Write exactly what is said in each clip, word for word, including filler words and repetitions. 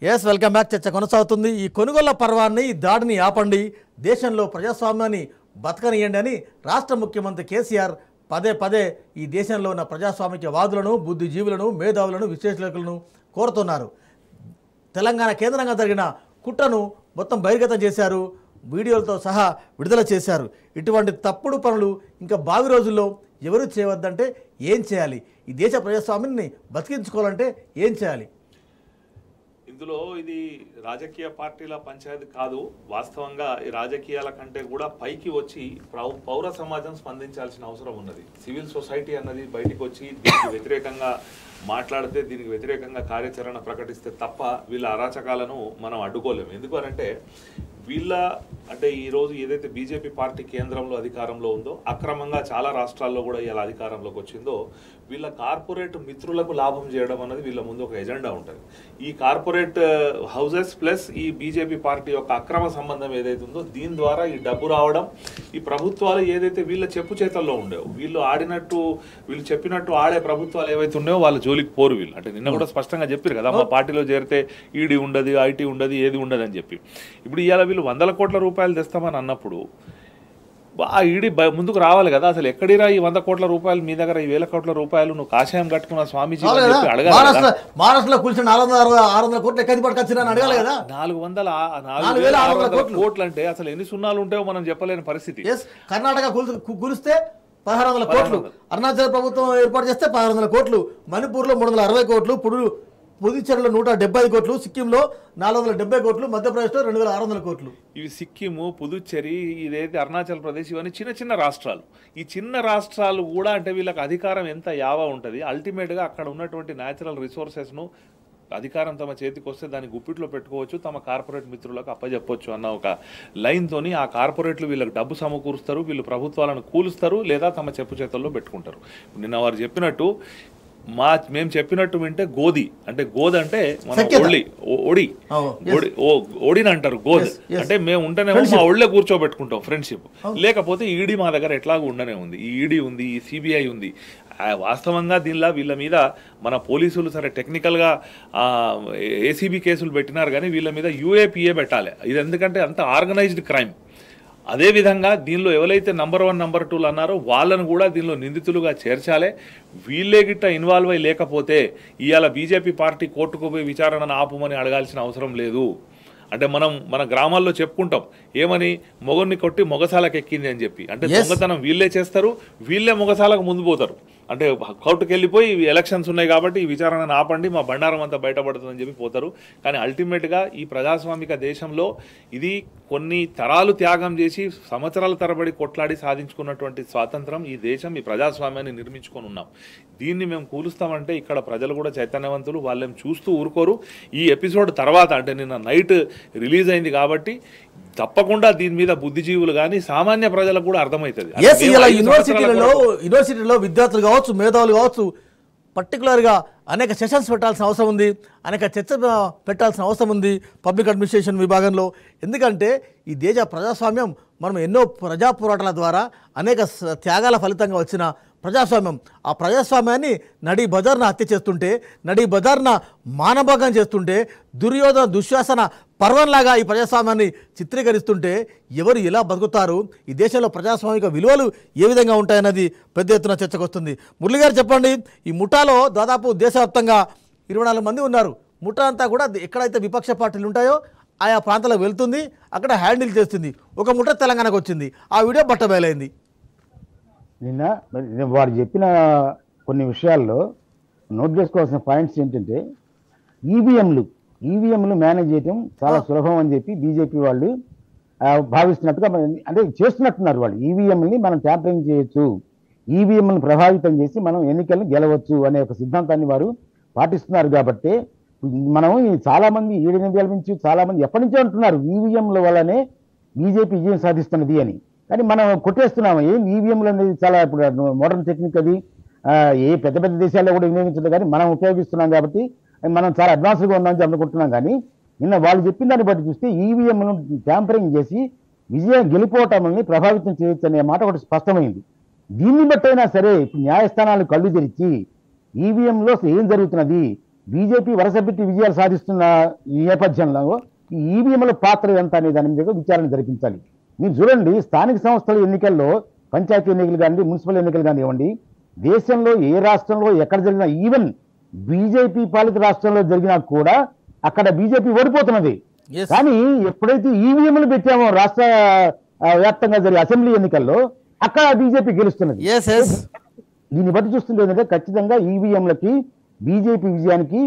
Yes welcome back. చర్చ కొనసాగుతుంది. ఈ కొనుగోళ్ల పర్వాన్ని ఈ దాడిని ఆపండి, దేశంలో ప్రజాస్వామ్యాన్ని బతకనియండి అని రాష్ట్ర ముఖ్యమంత్రి కేసీఆర్ పదే పదే ఈ దేశంలో ఉన్న ప్రజాస్వామిక వాదులను, బుద్ధిజీవులను, మేధావులను, విశ్లేషకులను కోరుతున్నారు. తెలంగాణ కేంద్రంగా జరిగిన కుట్రను మొత్తం బహిర్గతం చేశారు, వీడియోలతో సహా విడుదల చేశారు. ఇటువంటి తప్పుడు పనులు ఇంకా భావి రోజుల్లో ఎవరు చేయవద్దంటే ఏం చేయాలి? ఈ దేశ ప్రజాస్వామ్యాన్ని బతికించుకోవాలంటే ఏం చేయాలి? ఇందులో ఇది రాజకీయ పార్టీల పంచాయతీ కాదు. వాస్తవంగా ఈ రాజకీయాల కంటే కూడా పైకి వచ్చి పౌర సమాజం స్పందించాల్సిన అవసరం ఉన్నది. సివిల్ సొసైటీ అన్నది బయటికి వచ్చి దీనికి వ్యతిరేకంగా మాట్లాడితే, దీనికి వ్యతిరేకంగా కార్యాచరణ ప్రకటిస్తే తప్ప వీళ్ళ అరాచకాలను మనం అడ్డుకోలేము. ఎందుకు అనంటే వీళ్ళ అంటే ఈరోజు ఏదైతే బీజేపీ పార్టీ కేంద్రంలో అధికారంలో ఉందో, అక్రమంగా చాలా రాష్ట్రాల్లో కూడా ఇలా అధికారంలోకి వచ్చిందో, వీళ్ళ కార్పొరేట్ మిత్రులకు లాభం చేయడం అన్నది వీళ్ళ ముందు ఒక ఎజెండా ఉంటుంది. ఈ కార్పొరేట్ హౌసెస్ ప్లస్ ఈ బీజేపీ పార్టీ యొక్క అక్రమ సంబంధం ఏదైతే ఉందో, దీని ద్వారా ఈ డబ్బు రావడం, ఈ ప్రభుత్వాలు ఏదైతే వీళ్ళ చెప్పు చేతల్లో ఉండేవో, వీళ్ళు ఆడినట్టు వీళ్ళు చెప్పినట్టు ఆడే ప్రభుత్వాలు ఏవైతే ఉన్నాయో వాళ్ళ జోలికి పోరు వీళ్ళు. అంటే నిన్న కూడా స్పష్టంగా చెప్పారు కదా, మా పార్టీలో చేరితే ఈడీ ఉండదు, ఐటీ ఉండదు, ఏది ఉండదు అని చెప్పి. ఇప్పుడు ఇవాళ వీళ్ళు వందల కోట్ల రూపాయలు తెస్తామని అన్నప్పుడు ఆ ఈడీ ముందుకు రావాలి కదా. అసలు ఎక్కడిరా ఈ వంద కోట్ల రూపాయలు మీ దగ్గర, ఈ వేల కోట్ల రూపాయలు నువ్వు కాషాయం కట్టుకున్న స్వామీజీ అడగాలి. మహారాష్ట్రలో కూర్చొని నాలుగు వందల ఆరు వందల కోట్లు ఎక్కడి పట్టుకొచ్చినా అడగాలి కదా. నాలుగు వందల నాలుగు వేల ఆరు వందల కోట్లు అంటే అసలు ఎన్ని సున్నాలు ఉంటాయో మనం చెప్పలేని పరిస్థితి. కర్ణాటక కూలిస్తే పదహారు వందల కోట్లు, అరుణాచల్ ప్రభుత్వం ఏర్పాటు చేస్తే పదహారు వందల కోట్లు, మణిపూర్లో మూడు వందల అరవై కోట్లు, పుడు పుదుచ్చేరిలో నూట డెబ్బై ఐదు కోట్లు, సిక్కింలో నాలుగు వందల డెబ్బై కోట్లు, మధ్యప్రదేశ్లో రెండు వేల ఆరు వందల కోట్లు. ఇవి సిక్కిము, పుదుచ్చేరి, ఇదైతే అరుణాచల్ ప్రదేశ్, ఇవన్నీ చిన్న చిన్న రాష్ట్రాలు. ఈ చిన్న రాష్ట్రాలు కూడా అంటే వీళ్ళకి అధికారం ఎంత యావా ఉంటుంది. అల్టిమేట్గా అక్కడ ఉన్నటువంటి న్యాచురల్ రిసోర్సెస్ను అధికారం తమ చేతికి వస్తే దాన్ని గుప్పిట్లో పెట్టుకోవచ్చు, తమ కార్పొరేట్ మిత్రులకు అప్పచెప్పొచ్చు అన్న ఒక లైన్తోని ఆ కార్పొరేట్లు వీళ్ళకి డబ్బు సమకూరుస్తారు, వీళ్ళు ప్రభుత్వాలను కూలుస్తారు, లేదా తమ చెప్పు చేతుల్లో పెట్టుకుంటారు. నిన్న వారు చెప్పినట్టు మా మేము చెప్పినట్టు వింటే గోది అంటే గోద్ అంటే మన ఒళ్ళి ఒడి ఒడిని అంటారు. గోద్ అంటే మేము ఉంటేనేమో మా ఒళ్ళే కూర్చోబెట్టుకుంటాం ఫ్రెండ్షిప్. లేకపోతే ఈడీ మా దగ్గర ఎట్లాగూ ఉండనే ఉంది. ఈ ఈడీ ఉంది, ఈ సిబిఐ ఉంది. వాస్తవంగా దీనిలో వీళ్ళ మీద మన పోలీసులు సరే టెక్నికల్గా ఏసీబీ కేసులు పెట్టినారు, కానీ వీళ్ళ మీద యూఏపీఏ పెట్టాలి. ఇది ఎందుకంటే అంత ఆర్గనైజ్డ్ క్రైమ్. అదేవిధంగా దీనిలో ఎవరైతే నంబర్ వన్ నంబర్ టూలు అన్నారో వాళ్ళను కూడా దీనిలో నిందితులుగా చేర్చాలి. వీళ్ళే గిట్ట ఇన్వాల్వ్ అయ్యి లేకపోతే ఇవాళ బీజేపీ పార్టీ కోర్టుకు పోయి విచారణను ఆపుమని అడగాల్సిన అవసరం లేదు. అంటే మనం మన గ్రామాల్లో చెప్పుకుంటాం ఏమని, మొగన్ని కొట్టి మొగసాలకు ఎక్కింది అని చెప్పి. అంటే దొంగతనం వీళ్ళే చేస్తారు, వీళ్ళే మొగసాలకు ముందు పోతారు. అంటే కోర్టుకు వెళ్ళిపోయి ఎలక్షన్స్ ఉన్నాయి కాబట్టి ఈ విచారణను ఆపండి, మా బండారం అంతా బయటపడుతుందని చెప్పి పోతారు. కానీ అల్టిమేట్గా ఈ ప్రజాస్వామిక దేశంలో ఇది కొన్ని తరాలు త్యాగం చేసి సంవత్సరాల తరబడి కొట్లాడి సాధించుకున్నటువంటి స్వాతంత్రం, ఈ దేశం ఈ ప్రజాస్వామ్యాన్ని నిర్మించుకొని ఉన్నాం. దీన్ని మేము కూలుస్తామంటే ఇక్కడ ప్రజలు కూడా చైతన్యవంతులు, వాళ్ళేం చూస్తూ ఊరుకోరు. ఈ ఎపిసోడ్ తర్వాత అంటే నిన్న నైట్ రిలీజ్ అయింది కాబట్టి తప్పకుండా దీని మీద బుద్ధిజీవులు కానీ సామాన్య ప్రజలకు కూడా అర్థమవుతుంది. యూనివర్సిటీలలో యూనివర్సిటీలో విద్యార్థులు కావచ్చు, మేధావులు కావచ్చు, పర్టికులర్గా అనేక సెషన్స్ పెట్టాల్సిన అవసరం ఉంది, అనేక చర్చ పెట్టాల్సిన అవసరం ఉంది పబ్లిక్ అడ్మినిస్ట్రేషన్ విభాగంలో. ఎందుకంటే ఈ దేశ ప్రజాస్వామ్యం మనం ఎన్నో ప్రజా పోరాటాల ద్వారా అనేక త్యాగాల ఫలితంగా వచ్చిన ప్రజాస్వామ్యం. ఆ ప్రజాస్వామ్యాన్ని నడి బజార్న హత్య చేస్తుంటే, నడి బజార్న మానభంగం చేస్తుంటే, దుర్యోధన దుశ్శాసన పర్వంలాగా ఈ ప్రజాస్వామ్యాన్ని చిత్రీకరిస్తుంటే ఎవరు ఎలా బతుకుతారు, ఈ దేశంలో ప్రజాస్వామిక విలువలు ఏ విధంగా ఉంటాయన్నది పెద్ద ఎత్తున చర్చకు వస్తుంది. మురళి గారు చెప్పండి, ఈ ముఠాలో దాదాపు దేశవ్యాప్తంగా ఇరవై నాలుగు మంది ఉన్నారు. ముఠా అంతా కూడా ఎక్కడైతే విపక్ష పార్టీలు ఉంటాయో ఆయా ప్రాంతాలకు వెళ్తుంది, అక్కడ హ్యాండిల్ చేస్తుంది. ఒక ముఠా తెలంగాణకు వచ్చింది, ఆ వీడియో బట్టబయలైంది. నిన్న వారు చెప్పిన కొన్ని విషయాల్లో నోట్ చేసుకోవాల్సిన పాయింట్స్ ఏంటంటే, ఈవీఎంలు ఈవీఎంలు మేనేజ్ చేయడం చాలా సులభం అని చెప్పి బీజేపీ వాళ్ళు భావిస్తున్నట్టుగా అంటే చేస్తున్నట్టున్నారు. వాళ్ళు ఈవీఎంని మనం ట్యాంపరింగ్ చేయొచ్చు, ఈవీఎంలను ప్రభావితం చేసి మనం ఎన్నికలను గెలవచ్చు అనే ఒక సిద్ధాంతాన్ని వారు పాటిస్తున్నారు. కాబట్టి మనం చాలా మంది ఏడెనిమిది నుంచి చాలా మంది ఎప్పటి నుంచో అంటున్నారు ఈవీఎంల వల్లనే బీజేపీ విజయం సాధిస్తున్నది అని. కానీ మనం కొట్టేస్తున్నాము. ఏం ఈవీఎంలు అనేది చాలా ఇప్పుడు మోడర్న్ టెక్నిక్, అది ఏ పెద్ద పెద్ద దేశాల్లో కూడా వినియోగించలేదు, కానీ మనం ఉపయోగిస్తున్నాం కాబట్టి మనం చాలా అడ్వాన్స్గా ఉన్నామని అనుకుంటున్నాం. కానీ నిన్న వాళ్ళు చెప్పిన దాన్ని బట్టి చూస్తే ఈవీఎంను ట్యాంపరింగ్ చేసి విజయం గెలిపోవటాన్ని ప్రభావితం చేయొచ్చు అనే మాట ఒకటి స్పష్టమైంది. దీన్ని బట్టైనా సరే ఇప్పుడు న్యాయస్థానాలు కళ్ళు తెరిచి ఈవీఎంలో ఏం జరుగుతున్నది, బీజేపీ వరుసపెట్టి విజయాలు సాధిస్తున్న ఈ నేపథ్యంలో ఈ ఈవీఎంల పాత్ర ఎంత అనే దాని మీద విచారణ జరిపించాలి. మీరు చూడండి, స్థానిక సంస్థల ఎన్నికల్లో పంచాయతీ ఎన్నికలు కానివ్వండి, మున్సిపల్ ఎన్నికలు కానివ్వండి, దేశంలో ఏ రాష్ట్రంలో ఎక్కడ జరిగినా, ఈవెన్ బీజేపీ పాలిత రాష్ట్రంలో జరిగినా కూడా అక్కడ బీజేపీ ఓడిపోతున్నది. కానీ ఎప్పుడైతే ఈవీఎంలు పెట్టామో రాష్ట్ర వ్యాప్తంగా జరిగే అసెంబ్లీ ఎన్నికల్లో అక్కడ బీజేపీ గెలుస్తున్నది. దీన్ని బట్టి చూస్తుంటే ఏంటంటే ఖచ్చితంగా ఈవీఎంలకి బీజేపీ విజయానికి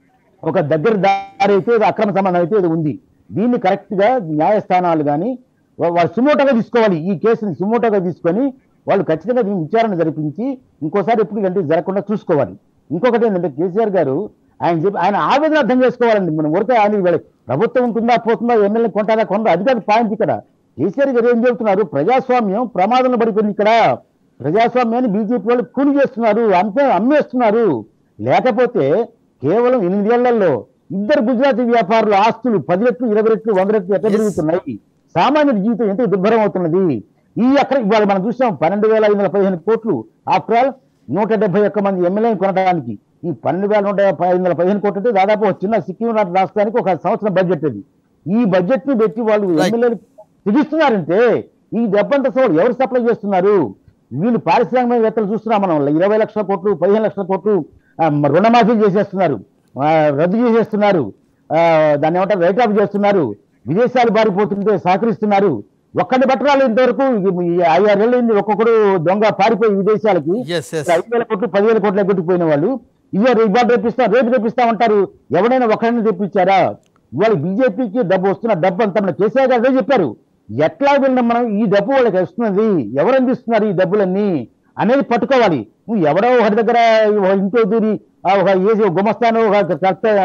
ఒక దగ్గర దారి అయితే, అక్రమ సంబంధం అయితే ఇది ఉంది. దీన్ని కరెక్ట్ గా న్యాయస్థానాలు కానీ వాళ్ళు సుమోటోగా తీసుకోవాలి. ఈ కేసుని సుమోటోగా తీసుకొని వాళ్ళు ఖచ్చితంగా దీన్ని విచారణ జరిపించి ఇంకోసారి ఎప్పుడు ఇలాంటివి జరగకుండా చూసుకోవాలి. ఇంకొకటి ఏంటంటే కేసీఆర్ గారు ఆయన చెప్పి ఆయన ఆవేదన అర్థం చేసుకోవాలండి. మనం ఊరికే ఆయన ప్రభుత్వం ఉంటుందా పోతుందా, ఎమ్మెల్యే కొంటారా కొందా, అది కాదు పాయింట్. ఇక్కడ కేసీఆర్ గారు ఏం చెబుతున్నారు, ప్రజాస్వామ్యం ప్రమాదంలో పడిపోయింది. ఇక్కడ ప్రజాస్వామ్యాన్ని బీజేపీ వాళ్ళు కూలి చేస్తున్నారు, అంతే అమ్మేస్తున్నారు. లేకపోతే కేవలం ఎనిమిదేళ్లలో ఇద్దరు గుజరాతీ వ్యాపారుల ఆస్తులు పది రెట్లు ఇరవై రెట్లు వంద రెట్లు ఎట్లా పెరుగుతున్నాయి, సామాన్య జీవితం ఎంత దుర్భరం అవుతున్నది. ఈ అక్కడ ఇవాళ మనం చూసాం పన్నెండు వేల ఐదు వందల పదిహేను కోట్లు ఆఫ్టర్ ఆల్ నూట డెబ్బై ఒక్క మంది ఎమ్మెల్యేని కొనడానికి. ఈ పన్నెండు వేల నూట ఐదు వందల పదిహేను కోట్లు అంటే దాదాపు ఒక చిన్న సిక్కిం రాష్ట్రానికి ఒక సంవత్సరం బడ్జెట్ అది. ఈ బడ్జెట్ ని పెట్టి వాళ్ళు ఎమ్మెల్యేలు తెగిస్తున్నారంటే ఈ దెబ్బంత సోడు ఎవరు సప్లై చేస్తున్నారు? వీళ్ళు పారిశ్రామికవేత్తలు చూస్తున్నాం మనం, ఇరవై లక్షల కోట్లు పదిహేను లక్షల కోట్లు రుణమాఫీ చేసేస్తున్నారు, రద్దు చేసేస్తున్నారు, దాన్ని ఏమంటారు రైట్ ఆఫ్ చేస్తున్నారు, విదేశాలు బారిపోతుంటే సహకరిస్తున్నారు. ఒక్కడిని పట్టరాలు ఇంతవరకు ఐదారేళ్ళు ఒక్కొక్కడు దొంగ పారిపోయి విదేశాలకి ఐదు వేల కోట్లు పదివేల కోట్లు ఎగ్గొట్టిపోయిన వాళ్ళు ఇవాళ ఇవాళ రేపిస్తా రేపు రేపిస్తామంటారు. ఎవడైనా ఒకరిని తెప్పించారా? ఇవాళ బీజేపీకి డబ్బు వస్తున్న డబ్బు అంతా మన కేసీఆర్ గారు అదే చెప్పారు. ఎట్లా వెళ్ళినా మనం ఈ డబ్బు వాళ్ళకి వస్తున్నది, ఎవరు అందిస్తున్నారు ఈ డబ్బులన్నీ అనేది పట్టుకోవాలి. నువ్వు ఎవడో ఒకటి దగ్గర ఇంట్లో దూరి ఒక ఏసీ గుమస్తాను ఒక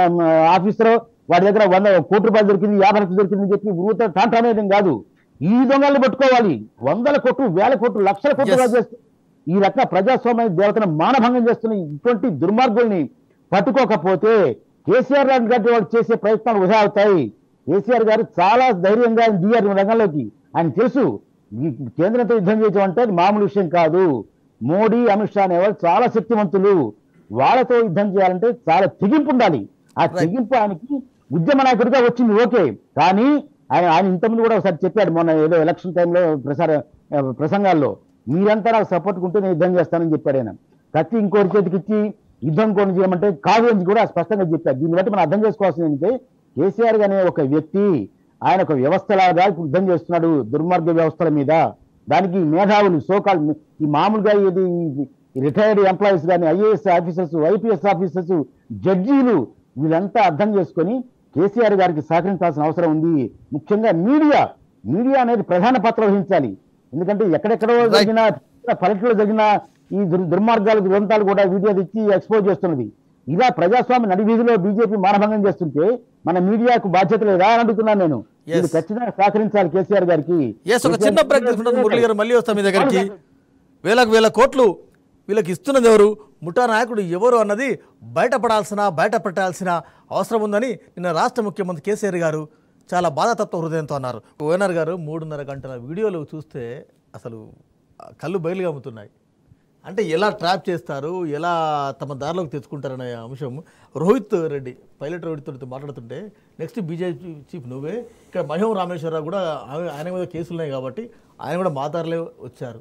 ఆఫీసరో వాడి దగ్గర వంద కోటి రూపాయలు దొరికింది యాభై లక్షలు దొరికిందని చెప్పి ఊరితో తాంటానేయడం కాదు. ఈ దొంగల్ని పట్టుకోవాలి. వందల కోట్లు వేల కోట్లు లక్షల కోట్లు చేస్తూ ఈ రకంగా ప్రజాస్వామ్య దేవతను మానభంగం చేస్తున్న ఇటువంటి దుర్మార్గుల్ని పట్టుకోకపోతే కేసీఆర్ గారి వాళ్ళు చేసే ప్రయత్నాలు వృధా అవుతాయి. కేసీఆర్ గారు చాలా ధైర్యంగా దిగారు రంగంలోకి. ఆయన తెలుసు ఈ కేంద్రంతో యుద్ధం చేయడం అంటే మామూలు విషయం కాదు. మోడీ అమిత్ షా అనేవాళ్ళు చాలా శక్తివంతులు, వాళ్ళతో యుద్ధం చేయాలంటే చాలా తెగింపు ఉండాలి. ఆ తెగింపు ఆయనకి ఉద్యమ నాయకుడిగా వచ్చింది ఓకే, కానీ ఆయన ఆయన ఇంతకుముందు కూడా ఒకసారి చెప్పాడు మొన్న ఏదో ఎలక్షన్ టైంలో ప్రసార ప్రసంగాల్లో, మీరంతా నాకు సపోర్ట్ ఉంటే నేను యుద్ధం చేస్తానని చెప్పాడు ఆయన. కత్తి ఇంకోటి చేతికి ఇచ్చి యుద్ధం కొన్ని చేయమంటే కాదు అని కూడా స్పష్టంగా చెప్పారు. దీన్ని బట్టి మనం అర్థం చేసుకోవాల్సింది ఏంటంటే కేసీఆర్ అనే ఒక వ్యక్తి ఆయన ఒక వ్యవస్థలాగా యుద్ధం చేస్తున్నాడు దుర్మార్గ వ్యవస్థల మీద. దానికి మేధావులు సోకాల్ ఈ మామూలుగా ఇది రిటైర్డ్ ఎంప్లాయీస్ కానీ ఐఏఎస్ ఆఫీసర్స్ ఐపీఎస్ ఆఫీసర్స్ జడ్జీలు వీళ్ళంతా అర్థం చేసుకొని కేసీఆర్ గారికి సహకరించాల్సిన అవసరం ఉంది. ముఖ్యంగా మీడియా మీడియా అనేది ప్రధాన పాత్ర వహించాలి. ఎందుకంటే ఎక్కడెక్కడో జరిగిన పల్లెటూరులో జరిగిన ఈ దుర్మార్గాలు దురంతాలు కూడా వీడియో తెచ్చి ఎక్స్పోజ్ చేస్తున్నది. ఇలా ప్రజాస్వామ్య నడివీధిలో బీజేపీ మానభంగం చేస్తుంటే మన మీడియాకు బాధ్యత లేదా అని అడుగుతున్నాను నేను. ఇది ఖచ్చితంగా సహకరించాలి కేసీఆర్ గారికి. చిన్న ప్రకటన మురళి గారు మళ్ళీ వస్తాం మీ దగ్గరికి. వేలకు వేల కోట్లు వీళ్ళకి ఇస్తున్నది ఎవరు, ముఠా నాయకుడు ఎవరు అన్నది బయటపడాల్సిన బయట పెట్టాల్సిన అవసరం ఉందని నిన్న రాష్ట్ర ముఖ్యమంత్రి కేసీఆర్ గారు చాలా బాధాతత్వ హృదయంతో అన్నారు. ఓఎన్ఆర్ గారు మూడున్నర గంటల వీడియోలు చూస్తే అసలు కళ్ళు బయలుగా అమ్ముతున్నాయి. అంటే ఎలా ట్రాప్ చేస్తారు, ఎలా తమ దారిలోకి తెచ్చుకుంటారనే అంశం రోహిత్ రెడ్డి పైలట్ రోహిత్ రెడ్డితో మాట్లాడుతుంటే నెక్స్ట్ బీజేపీ చీఫ్ నువ్వే, ఇక్కడ మహిమ రామేశ్వరరావు కూడా ఆయన మీద కేసులు ఉన్నాయి కాబట్టి ఆయన కూడా మా దారిలో వచ్చారు.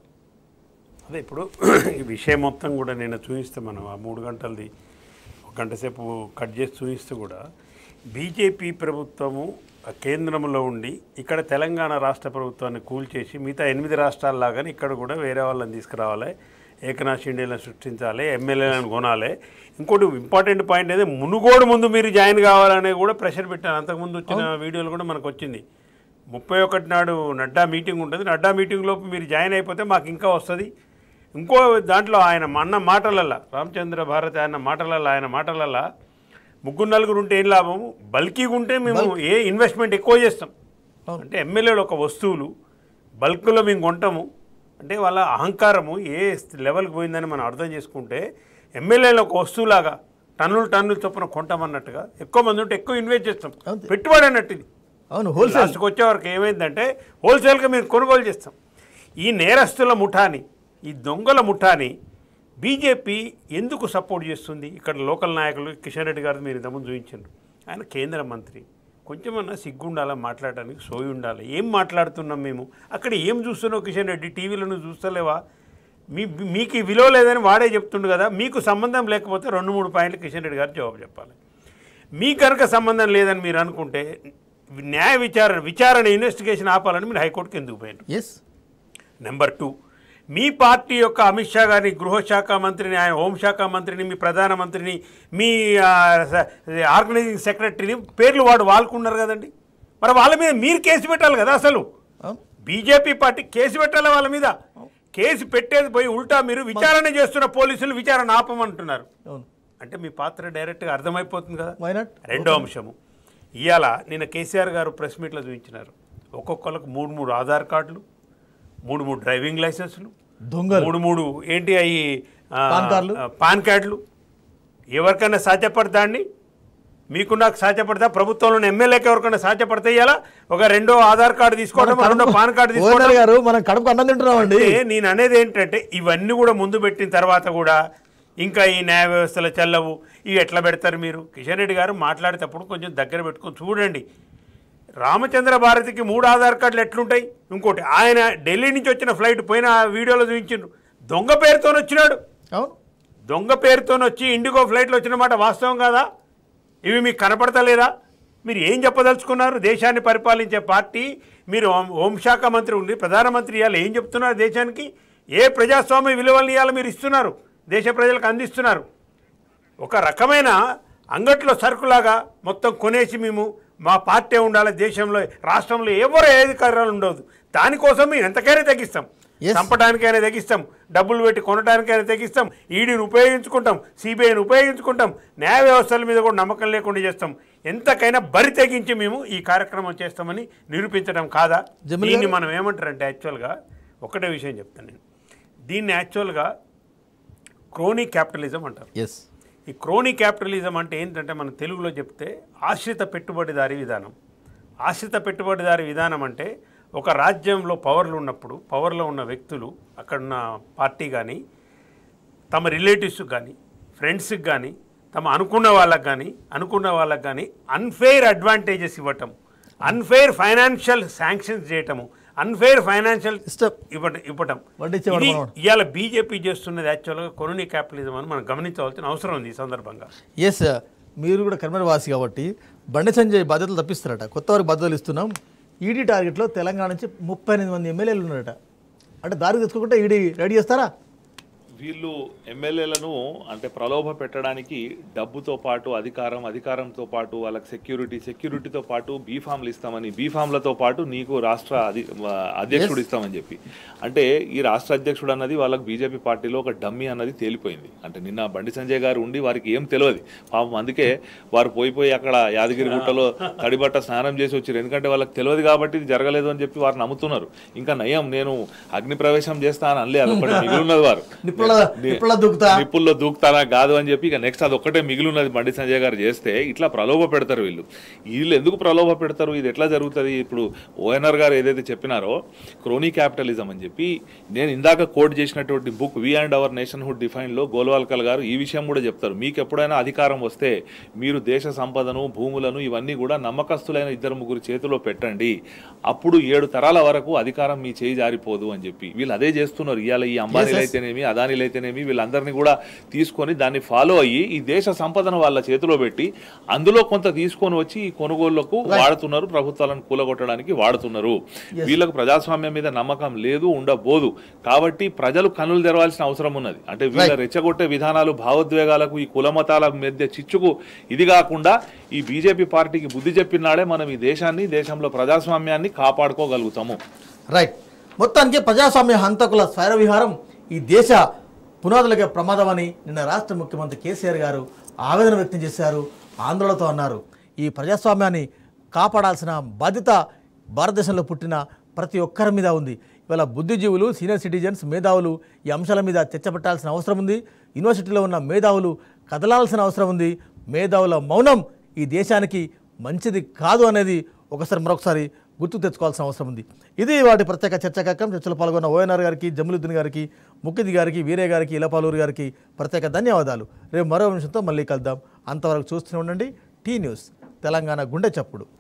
అదే ఇప్పుడు ఈ విషయం మొత్తం కూడా నేను చూపిస్తే మనం ఆ మూడు గంటలది ఒక గంట సేపు కట్ చేసి చూపిస్తే కూడా బీజేపీ ప్రభుత్వము కేంద్రంలో ఉండి ఇక్కడ తెలంగాణ రాష్ట్ర ప్రభుత్వాన్ని కూల్చేసి మిగతా ఎనిమిది రాష్ట్రాల్లాగానే ఇక్కడ కూడా వేరే వాళ్ళని తీసుకురావాలి, ఏకనాథ్ షిండేలను సృష్టించాలి, ఎమ్మెల్యేలను కొనాలి. ఇంకోటి ఇంపార్టెంట్ పాయింట్ అయితే మునుగోడు ముందు మీరు జాయిన్ కావాలనే కూడా ప్రెషర్ పెట్టాను. అంతకుముందు వచ్చిన వీడియోలు కూడా మనకు వచ్చింది. ముప్పై ఒకటి నాడు నడ్డా మీటింగ్ ఉంటుంది, నడ్డా మీటింగ్ లోపు మీరు జాయిన్ అయిపోతే మాకు ఇంకా వస్తుంది. ఇంకో దాంట్లో ఆయన అన్న మాటలల్లా రామచంద్ర భారతి ఆయన మాటలల్లా ఆయన మాటలల్లా ముగ్గురు నలుగురు ఉంటే ఏం లాభము, బల్కీగా ఉంటే మేము ఏ ఇన్వెస్ట్మెంట్ ఎక్కువ చేస్తాం అంటే ఎమ్మెల్యేలు ఒక వస్తువులు బల్క్లో మేము కొంటాము అంటే వాళ్ళ అహంకారము ఏ లెవెల్కి పోయిందని మనం అర్థం చేసుకుంటే ఎమ్మెల్యేలు ఒక వస్తువులాగా టన్నులు టన్నులు చొప్పున కొంటామన్నట్టుగా ఎక్కువ మంది ఉంటే ఎక్కువ ఇన్వెస్ట్ చేస్తాం, పెట్టుబడి అన్నట్టు ఇది. అవును, హోల్సేల్ లాస్ట్కి వచ్చే వరకు ఏమైందంటే హోల్సేల్గా మీరు కొనుగోలు చేస్తాం. ఈ నేరస్తుల ముఠాని ఈ దొంగల ముఠాని బీజేపీ ఎందుకు సపోర్ట్ చేస్తుంది? ఇక్కడ లోకల్ నాయకులు కిషన్ రెడ్డి గారు మీరు ఇంతకుముందు చూపించారు, ఆయన కేంద్ర మంత్రి, కొంచెమన్నా సిగ్గు ఉండాలా మాట్లాడడానికి, సోయి ఉండాలి. ఏం మాట్లాడుతున్నాం మేము? అక్కడ ఏం చూస్తున్నావు కిషన్ రెడ్డి? టీవీలను చూస్తలేవా? మీ మీకు విలువ లేదని వాడే చెప్తుండు కదా. మీకు సంబంధం లేకపోతే రెండు మూడు పాయింట్లు కిషన్ రెడ్డి గారు జవాబు చెప్పాలి. మీ కనుక సంబంధం లేదని మీరు అనుకుంటే న్యాయ విచారణ విచారణ ఇన్వెస్టిగేషన్ ఆపాలని మీరు హైకోర్టుకి ఎందుకు పోయారు? ఎస్. నెంబర్ టూ, మీ పార్టీ యొక్క అమిత్ షా గారిని, గృహశాఖ మంత్రిని, ఆయన హోంశాఖ మంత్రిని, మీ ప్రధానమంత్రిని, మీ ఆర్గనైజింగ్ సెక్రటరీని పేర్లు వాడు వాడుకున్నారు కదండి. మరి వాళ్ళ మీద మీరు కేసు పెట్టాలి కదా. అసలు బీజేపీ పార్టీ కేసు పెట్టాలి వాళ్ళ మీద. కేసు పెట్టేది పోయి ఉల్టా మీరు విచారణ చేస్తున్న పోలీసులు విచారణ ఆపమంటున్నారు. అంటే మీ పాత్ర డైరెక్ట్గా అర్థమైపోతుంది కదా. రెండో అంశము, ఇవాళ నిన్న కేసీఆర్ గారు ప్రెస్ మీట్లో చూపించినారు, ఒక్కొక్కరికి మూడు మూడు ఆధార్ కార్డులు, మూడు మూడు డ్రైవింగ్ లైసెన్సులు, మూడు మూడు ఏంటి అవి పాన్ కార్డులు. ఎవరికైనా సాధ్యపడతా అండి? మీకు నాకు సాధ్యపడతా? ప్రభుత్వంలో ఎమ్మెల్యేకి ఎవరికైనా సాధ్యపడతా? ఇవాళ ఒక రెండో ఆధార్ కార్డు తీసుకోవడం, రెండో పాన్ కార్డు తీసుకోవడం. నేను అనేది ఏంటంటే ఇవన్నీ కూడా ముందు పెట్టిన తర్వాత కూడా ఇంకా ఈ న్యాయ వ్యవస్థలు చెల్లవు, ఇవి ఎట్లా పెడతారు మీరు? కిషన్ రెడ్డి గారు మాట్లాడేటప్పుడు కొంచెం దగ్గర పెట్టుకొని చూడండి. రామచంద్ర భారతికి మూడు ఆధార్ కార్డులు ఎట్లుంటాయి? ఇంకోటి, ఆయన ఢిల్లీ నుంచి వచ్చిన ఫ్లైట్ పోయిన వీడియోలో చూపించిండ్రు, దొంగ పేరుతో వచ్చినాడు. దొంగ పేరుతో వచ్చి ఇండిగో ఫ్లైట్లో వచ్చిన మాట వాస్తవం కాదా? ఇవి మీకు కనపడతలేదా? మీరు ఏం చెప్పదలుచుకున్నారు? దేశాన్ని పరిపాలించే పార్టీ మీరు, హోంశాఖ మంత్రి ఉండి ప్రధానమంత్రి ఇవ్వాలి, ఏం చెప్తున్నారు దేశానికి? ఏ ప్రజాస్వామ్య విలువలను ఇవ్వాలి మీరు ఇస్తున్నారు, దేశ ప్రజలకు అందిస్తున్నారు? ఒక రకమైన అంగట్లో సరుకులాగా మొత్తం కొనేసి మేము మా పార్టీ ఉండాలి దేశంలో, రాష్ట్రంలో ఎవరు ఏ అధికారాలు ఉండదు, దానికోసం మేము ఎంతకైనా తగ్గిస్తాం, చంపడానికైనా తగ్గిస్తాం, డబ్బులు పెట్టి కొనడానికైనా తగ్గిస్తాం, ఈడీని ఉపయోగించుకుంటాం, సిబిఐని ఉపయోగించుకుంటాం, న్యాయ వ్యవస్థల మీద కూడా నమ్మకం లేకుండా చేస్తాం, ఎంతకైనా బరి తెగించి మేము ఈ కార్యక్రమం చేస్తామని నిరూపించడం కాదా? దీన్ని మనం ఏమంటారంటే యాక్చువల్గా ఒకటే విషయం చెప్తాను నేను, దీన్ని యాక్చువల్గా క్రోనీ క్యాపిటలిజం అంటారు. ఎస్. ఈ క్రోనీ క్యాపిటలిజం అంటే ఏంటంటే మన తెలుగులో చెప్తే ఆశ్రిత పెట్టుబడిదారీ విధానం. ఆశ్రిత పెట్టుబడిదారీ విధానం అంటే ఒక రాజ్యంలో పవర్లు ఉన్నప్పుడు పవర్లో ఉన్న వ్యక్తులు, అక్కడున్న పార్టీ కానీ, తమ రిలేటివ్స్కి కానీ, ఫ్రెండ్స్కి కానీ, తమ అనుకున్న వాళ్ళకి కానీ అనుకున్న వాళ్ళకి కానీ అన్ఫెయిర్ అడ్వాంటేజెస్ ఇవ్వటం, అన్ఫెయిర్ ఫైనాన్షియల్ శాంక్షన్స్ చేయటము, అన్ఫెయిర్ ఫైనాన్షియల్ ఇవ్వటం ఇవ్వటం ఇవాళ బీజేపీ చేస్తున్నది యాక్చువల్గా కొననీ క్యాపిటలిజం అని మనం గమనించవలసిన అవసరం ఉంది ఈ సందర్భంగా. ఎస్, మీరు కూడా కర్మర్ వాసి కాబట్టి బండి సంజయ్ బాధ్యతలు తప్పిస్తారట, కొత్త వారికి బాధ్యతలు ఇస్తున్నాం. ఈడీ టార్గెట్లో తెలంగాణ నుంచి ముప్పై ఎనిమిది మంది ఎమ్మెల్యేలు ఉన్నారట. అంటే దారి తెచ్చుకోకుండా ఈడీ రెడీ చేస్తారా? వీళ్ళు ఎమ్మెల్యేలను అంటే ప్రలోభ పెట్టడానికి డబ్బుతో పాటు అధికారం, అధికారంతో పాటు వాళ్ళకి సెక్యూరిటీ, సెక్యూరిటీతో పాటు బీఫామ్లు ఇస్తామని, బీఫామ్లతో పాటు నీకు రాష్ట్ర అధి అధ్యక్షుడు ఇస్తామని చెప్పి, అంటే ఈ రాష్ట్ర అధ్యక్షుడు అన్నది వాళ్ళకి బీజేపీ పార్టీలో ఒక డమ్మీ అన్నది తేలిపోయింది. అంటే నిన్న బండి సంజయ్ గారు ఉండి వారికి ఏం తెలియదు పాపం, అందుకే వారు పోయిపోయి అక్కడ యాదగిరి గుట్టలో తడిబట్ట స్నానం చేసి వచ్చారు. ఎందుకంటే వాళ్ళకి తెలియదు కాబట్టి ఇది జరగలేదు అని చెప్పి వారు నమ్ముతున్నారు. ఇంకా నయం, నేను అగ్ని ప్రవేశం చేస్తా అని అనలే, అదొకటి మిగిలిన్నది, వారు నిప్పుల్లో దూకుతానా కాదు అని చెప్పి ఇక నెక్స్ట్ అది ఒక్కటే మిగిలి ఉన్నది బండి సంజయ్ గారు చేస్తే. ఇట్లా ప్రలోభ పెడతారు వీళ్ళు. వీళ్ళు ఎందుకు ప్రలోభ పెడతారు, ఇది ఎట్లా జరుగుతుంది? ఇప్పుడు ఓఎన్ఆర్ గారు ఏదైతే చెప్పినారో క్రోనీ క్యాపిటలిజం అని చెప్పి, నేను ఇందాక కోట్ చేసినటువంటి book we and our nationhood డిఫైన్లో గోల్వాల్కర్ గారు ఈ విషయం కూడా చెప్తారు. మీకు ఎప్పుడైనా అధికారం వస్తే మీరు దేశ సంపదను, భూములను ఇవన్నీ కూడా నమ్మకస్తులైన ఇద్దరు ముగ్గురు చేతిలో పెట్టండి, అప్పుడు ఏడు తరాల వరకు అధికారం మీ చేయి జారిపోదు అని చెప్పి వీళ్ళు అదే చేస్తున్నారు. ఇవాళ ఈ అంబానీలు అయితేనేమి, అదానీలు అయితేనేమి, వీళ్ళందరినీ కూడా తీసుకొని దాన్ని ఫాలో అయ్యి ఈ దేశ సంపదను వాళ్ళ చేతిలో పెట్టి అందులో కొంత తీసుకొని వచ్చి ఈ కొనుగోళ్లకు వాడుతున్నారు, ప్రభుత్వాలను కూలగొట్టడానికి వాడుతున్నారు. వీళ్ళకు ప్రజాస్వామ్యం మీద నమ్మకం లేదు, ఉండబోదు. కాబట్టి ప్రజలు కన్నులు తెరవాల్సిన అవసరం ఉన్నది. అంటే వీళ్ళ రెచ్చగొట్టే విధానాలు, భావోద్వేగాలకు, ఈ కులమతాల మధ్య చిచ్చుకు ఇది కాకుండా ఈ బీజేపీ పార్టీకి బుద్ధి చెప్పినాడే మనం ఈ దేశాన్ని, దేశంలో ప్రజాస్వామ్యాన్ని కాపాడుకోగలుగుతాము. రైట్. మొత్తానికి ప్రజాస్వామ్య హంతకుల స్వైర విహారం ఈ దేశ పునాదులకే ప్రమాదం అని నిన్న రాష్ట్ర ముఖ్యమంత్రి కేసీఆర్ గారు ఆవేదన వ్యక్తం చేశారు, ఆందోళనతో అన్నారు. ఈ ప్రజాస్వామ్యాన్ని కాపాడాల్సిన బాధ్యత భారతదేశంలో పుట్టిన ప్రతి ఒక్కరి మీద ఉంది. ఇవాళ బుద్ధిజీవులు, సీనియర్ సిటిజన్స్, మేధావులు ఈ అంశాల మీద చర్చ పెట్టాల్సిన అవసరం ఉంది. యూనివర్సిటీలో ఉన్న మేధావులు కదలాల్సిన అవసరం ఉంది. మేధావుల మౌనం ఈ దేశానికి మంచిది కాదు అనేది ఒకసారి మరొకసారి గుర్తు తెచ్చుకోవాల్సిన అవసరం ఉంది. ఇది వాటి ప్రత్యేక చర్చా కార్యక్రమం. చర్చలో పాల్గొన్న ఓఎన్ఆర్ గారికి, జమీలుద్దీన్ గారికి ముక్కిది గారికి, వీరయ్య గారికి, ఇలపాలూరు గారికి ప్రత్యేక ధన్యవాదాలు. రేపు మరో నిమిషంతో మళ్ళీ కలుద్దాం. అంతవరకు చూస్తూనే ఉండండి టీ న్యూస్, తెలంగాణ గుండె చప్పుడు.